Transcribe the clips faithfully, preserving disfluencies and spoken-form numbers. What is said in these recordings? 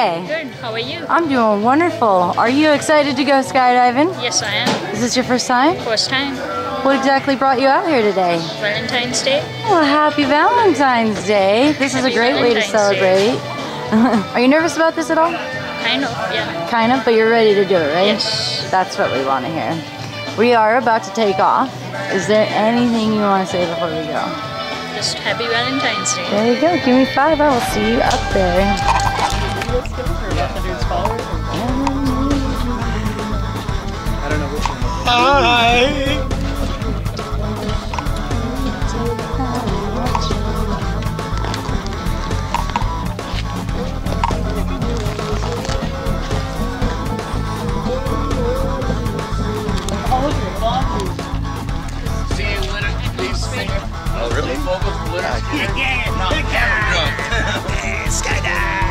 today? Good. How are you? I'm doing wonderful. Are you excited to go skydiving? Yes, I am. Is this your first time? First time. What exactly brought you out here today? Valentine's Day. Well, happy Valentine's Day. This Happy is a great way to Valentine's celebrate. Are you nervous about this at all? Kind of, yeah. Kind of, but you're ready to do it, right? Yes. That's what we want to hear. We are about to take off. Is there anything you want to say before we go? Just happy Valentine's Day. There you go. Give me five. I will see you up there. I don't know which one. Hi! Oh, really? Yeah, yeah, no, yeah. Skydive!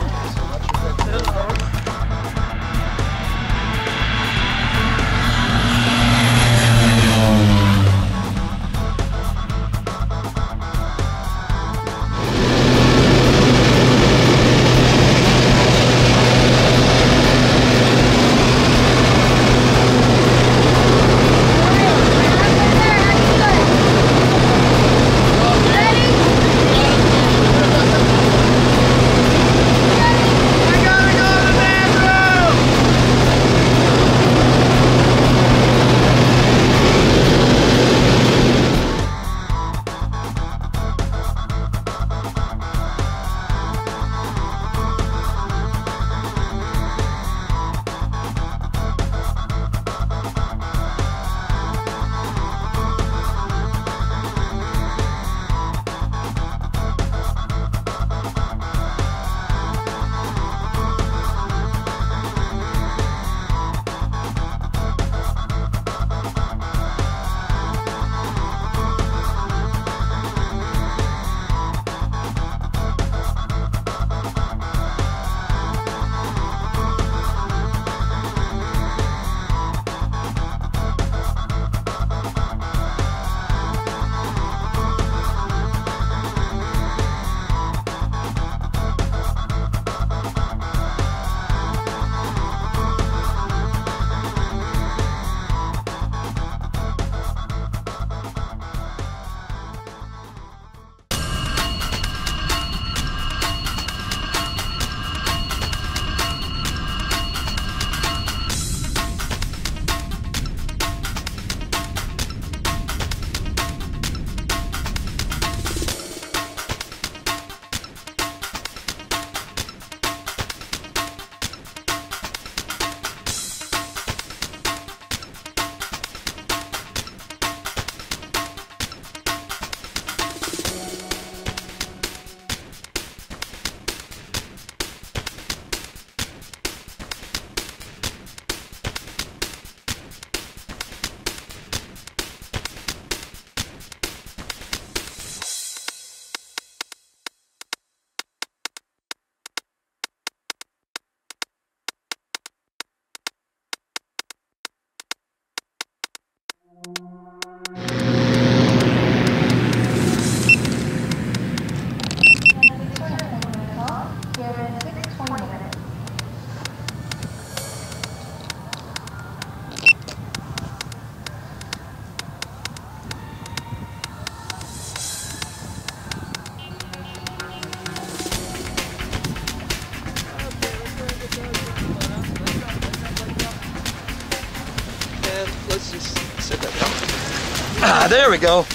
Ah, there we go.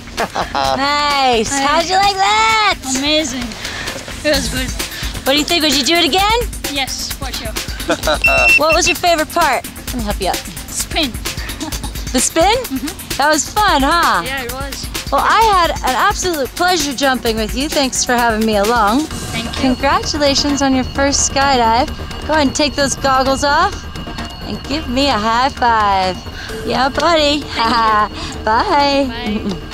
Nice. Hi. How'd you like that? Amazing. It was good. What do you think? Would you do it again? Yes, for sure. What was your favorite part? Let me help you up. Spin. The spin? Mm-hmm. That was fun, huh? Yeah, it was. Well, I had an absolute pleasure jumping with you. Thanks for having me along. Thank you. Congratulations on your first skydive. Go ahead and take those goggles off and give me a high five. Yeah, buddy. Bye. Bye.